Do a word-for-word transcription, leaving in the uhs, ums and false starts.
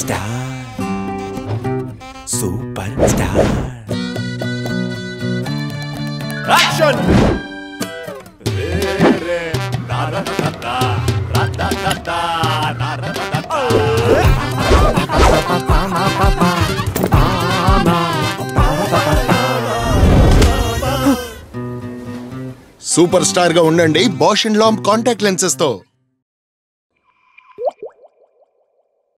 Star super star action super star గా ఉండండి Bausch and Lomb contact lenses తో.